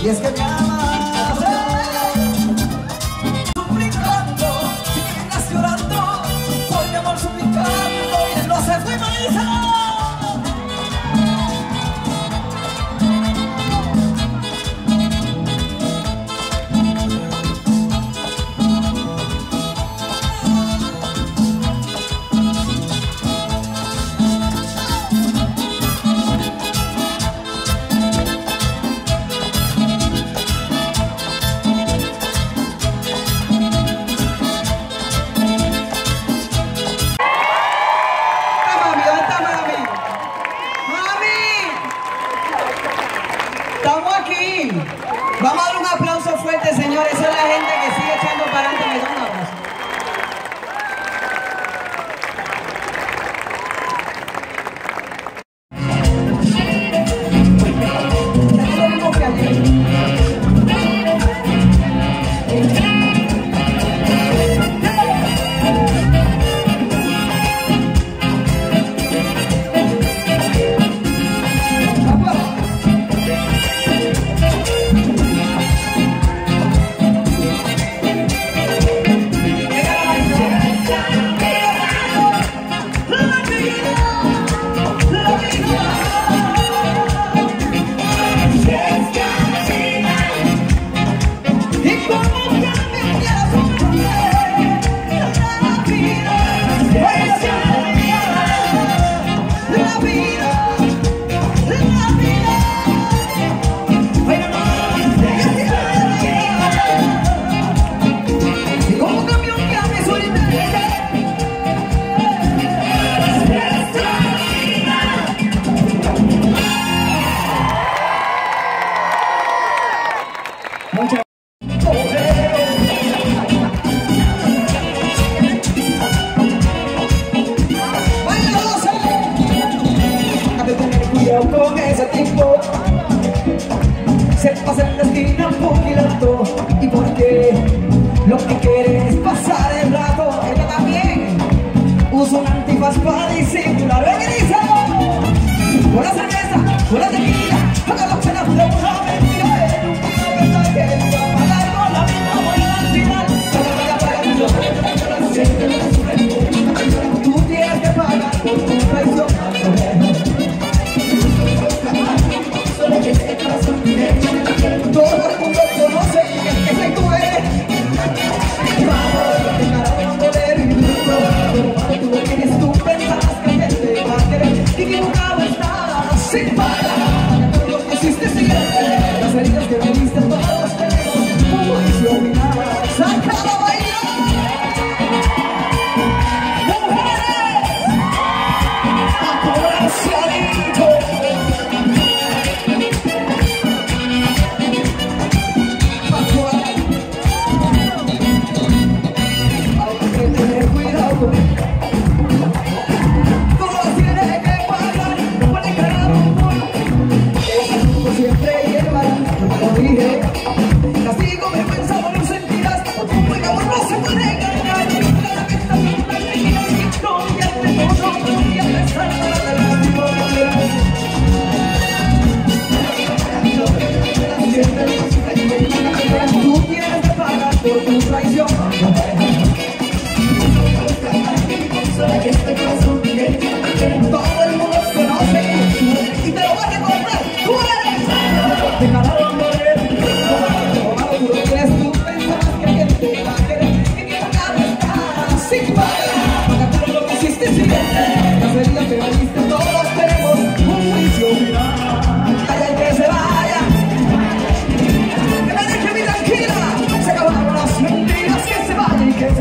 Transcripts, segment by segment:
Y es que me amas, suplicando, si vienes llorando, por mi amor suplicando, y él no se fue, Marisa. Estamos aquí. Vamos a dar un aplauso fuerte, señores. Esa es la gente que sigue echando para adelante. Me da un abrazo. Es lo mismo que ayer. Con ese tipo se pasa en la esquina poquilando, y porque lo que quiere es pasar el rato. Ella también usa un antifaz para disimular. ¿Ven qué dice? Con la cerveza, con la tequila, haga los penas de una mentira. En un piso pensar que iba a pagar con la misma buena al final. Cuando vaya a pagar los precios, siempre lo sufren. Tú tienes que pagar por tu traición. Todo el mundo conoce que soy tú eres. Vamos, te carajo poder y tú tienes tú pensabas que te va a querer. Equivocado estás sin pagar todo lo que hiciste siguiente. Las heridas que me diste todos tenemos un juicio final. ¡Sácalo a bailar! ¡Mujeres! ¡A corazoncito! Castigo, vergüenza, dolor, sentirás. Por tu buen amor no se puede engañar. Cada vez está bien, la alegría y convierte todo. Y a pesar de la lágrima, tú tienes que pagar por tu traición. Todo el mundo te conoce y te lo va a recordar. Tú eres de cada hombre. Que se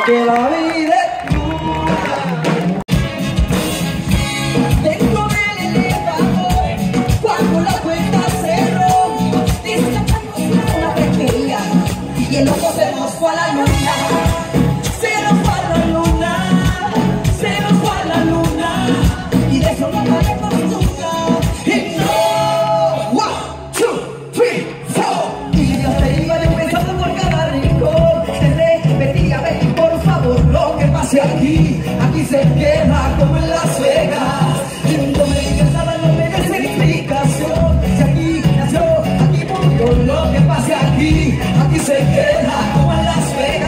que la vida es dura. Dentro del elevador, cuando la puerta cerró, destapamos una botella y el loco se nos fue a la luna. Se nos fue a la luna, se nos fue a la luna, y de eso no hablaremos nunca. Y no, 1, 2, 3, 4. Y Dios te iba yo pensando por cada rincón. Te repetía, ven por favor, lo que pase aquí, aquí se queda como en Las Vegas. Y no me digas nada, no me des explicación. Si aquí nació, aquí murió, lo que pase aquí, aquí se queda como en Las Vegas.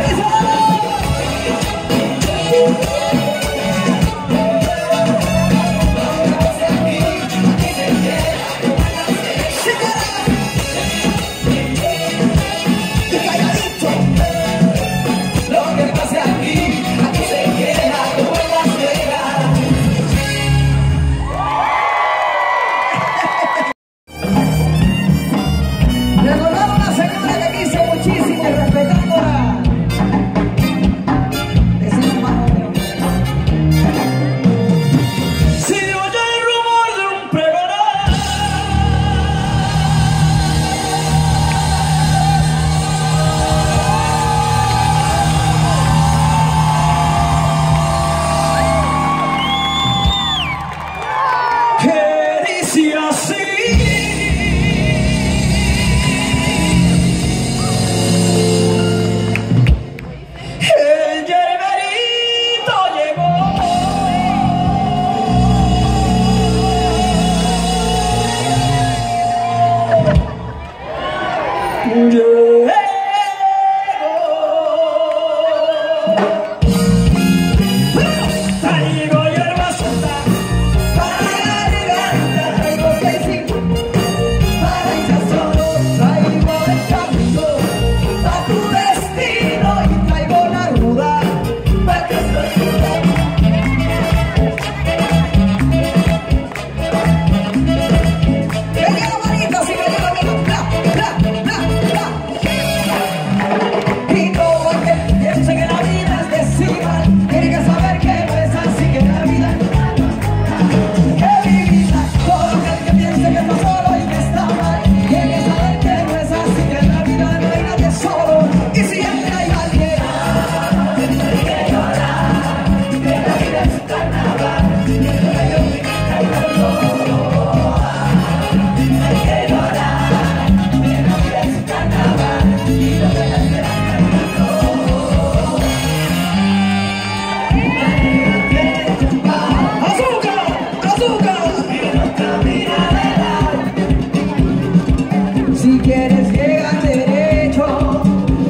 Si quieres llegar derecho,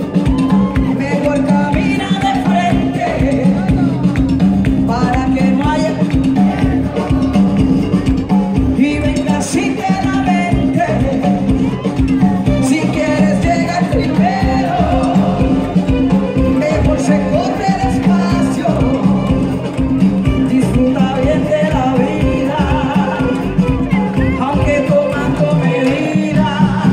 mejor camina de frente, para que no haya y venga sinceramente. Si quieres llegar primero, mejor se corre despacio, disfruta bien de la vida, aunque tomando medida.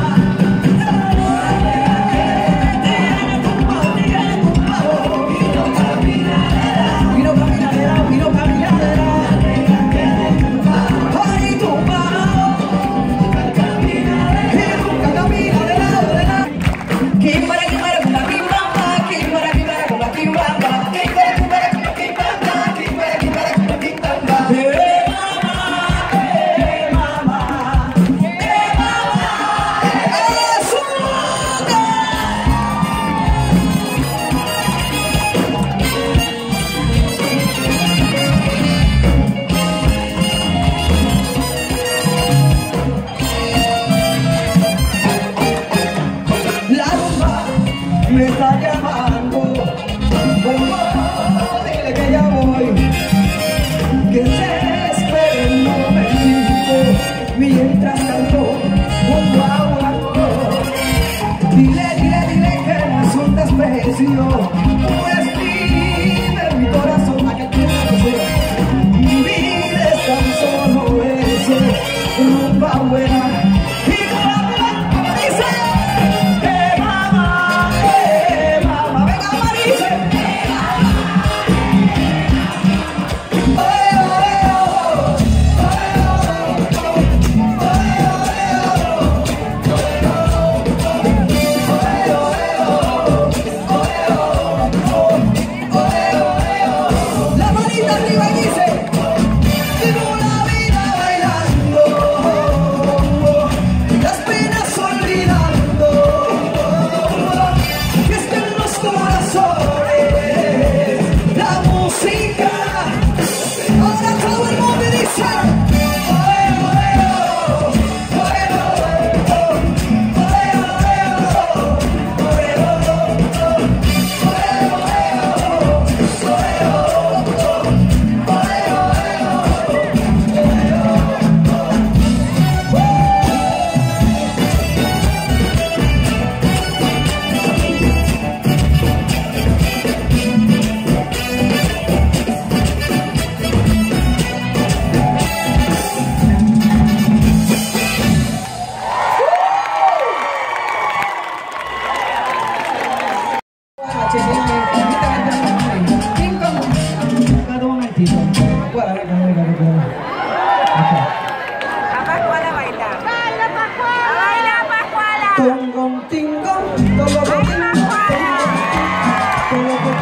Me está llamando, dile que ya voy, que se espere un momentito, mientras canto junto a un actor. Dile que no es un desprecio, pues dime mi corazón a que tienes. Mi vida es tan solo eso, rumba buena. Dice, mamá, venga, Marisa. con tingón, todo con tingón, todo con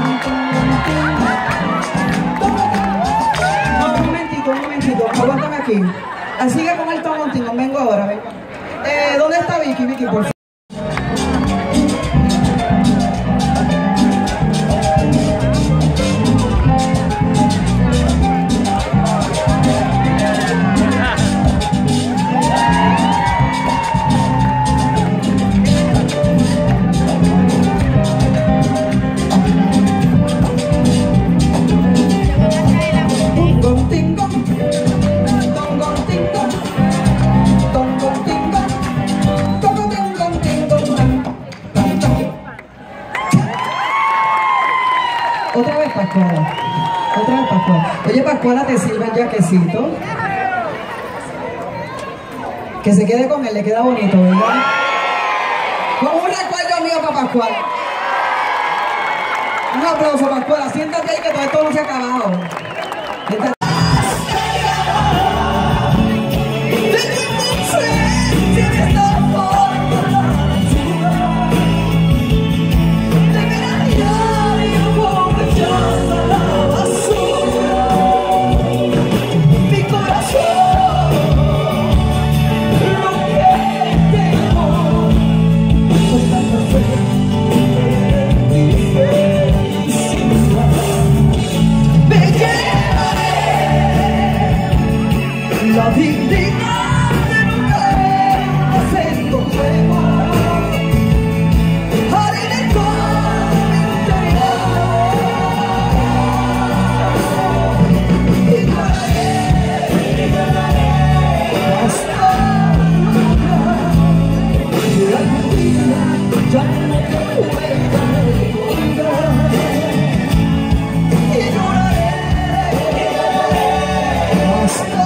tingón. No, un momentito, aguántame aquí. Sigue con el tongon tingón, vengo ahora, vengo. ¿Dónde está Vicky? Vicky, por favor. Otra vez Pascuala. Oye, Pascuala, ¿te sirven ya quesito? Que se quede con él, le queda bonito, ¿verdad? Con un recuerdo mío para Pascuala. Un aplauso, Pascuala. Siéntate ahí que todo esto no se ha acabado. La dignidad de mujer haciendo juego, haré con mi interior y ganaré hasta lograr que algún día ya no te pueda encontrar y lloraré hasta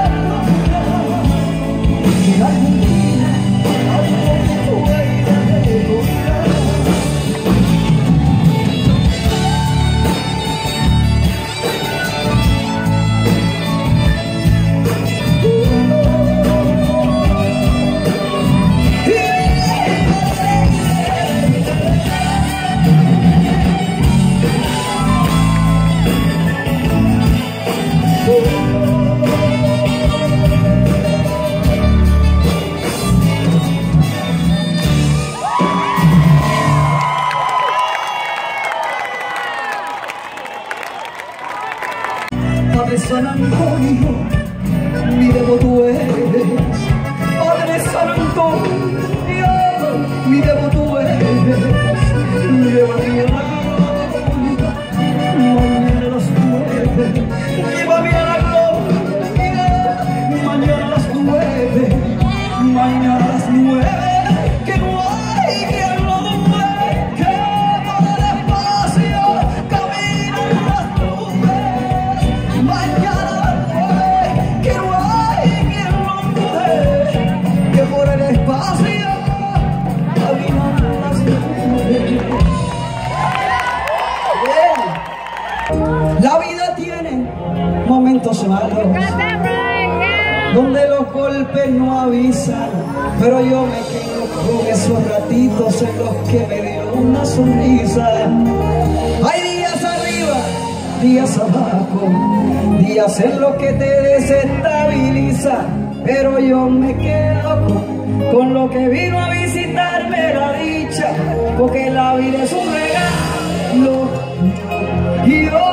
algún día algo pueda recordar. Padre San Antonio, mi devoto eres. Padre San Antonio, mi devoto eres. Llévame a la gloria, mañana a las 9. Llévame a la gloria, mañana a las 9. Mañana a las 9, que no hay quien lo dude, que por el espacio caminan las nubes. Mañana a las 9, que no hay quien lo dude, que por el espacio caminan las nubes. La vida tiene momentos malos, donde los golpes no avisan, pero yo me quedo con esos ratitos en los que me dio una sonrisa. Hay días arriba, días abajo, días en los que te desestabiliza, pero yo me quedo con lo que vino a visitarme la dicha, porque la vida es un regalo y yo